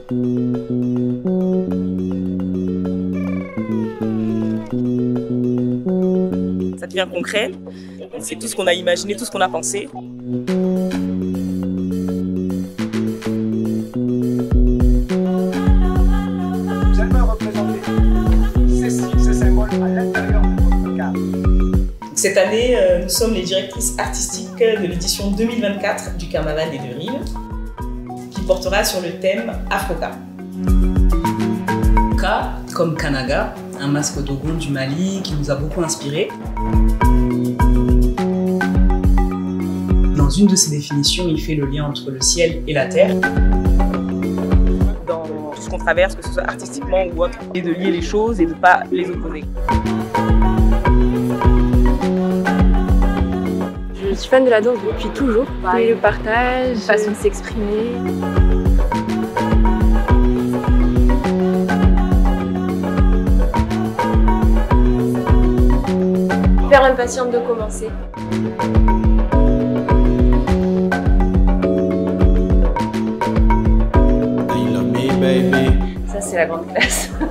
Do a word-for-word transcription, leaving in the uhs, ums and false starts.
Ça devient concret, c'est tout ce qu'on a imaginé, tout ce qu'on a pensé. Vous allez représenter ces signes, ces symboles à l'intérieur de votre cadre. Cette année, euh, nous sommes les directrices artistiques de l'édition deux mille vingt-quatre du Carnaval des Deux Rives, qui portera sur le thème Afroka. K comme Kanaga, un masque Dogon du Mali qui nous a beaucoup inspirés. Dans une de ses définitions, il fait le lien entre le ciel et la terre. Dans tout ce qu'on traverse, que ce soit artistiquement ou autre, et de lier les choses et de ne pas les opposer. Je suis fan de la danse depuis toujours. Et le partage, la façon de s'exprimer. Super impatiente de commencer. Ça, c'est la grande classe.